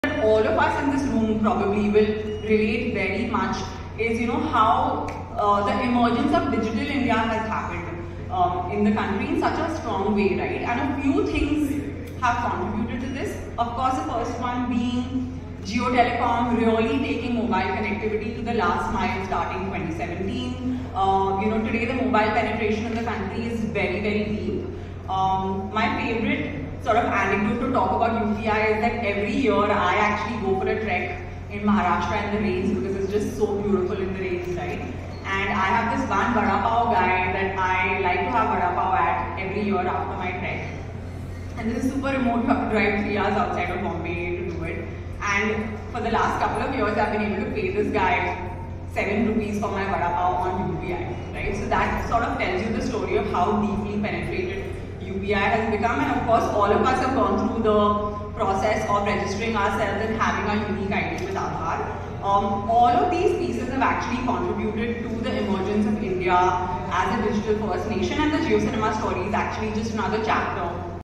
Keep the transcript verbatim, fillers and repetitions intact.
all of us in this room probably will relate very much is, you know, how uh, the emergence of digital India has happened um, in the country in such a strong way, right? And a few things have contributed to this. Of course, the first one being Jio Telecom really taking mobile connectivity to the last mile starting twenty seventeen. Uh, you know, today the mobile penetration in the country is very, very deep. Um, my favorite sort of anecdote to talk about U P I is that every year I actually go for a trek in Maharashtra in the rains because it's just so beautiful in the rains, right? And I have this one vada pav guy that I like to have vada pav at every year after my trek. And this is super remote, you have to drive three hours outside of Bombay to do it. And for the last couple of years, I've been able to pay this guy seven rupees for my vada pav on U P I, right? So that sort of tells you the story of how deeply penetrated U P I has become. And of course, all of us have gone through the process of registering ourselves and having our unique I D with Aadhaar. Um, all of these pieces have actually contributed to the emergence of India as a digital first nation, and the JioCinema story is actually just another chapter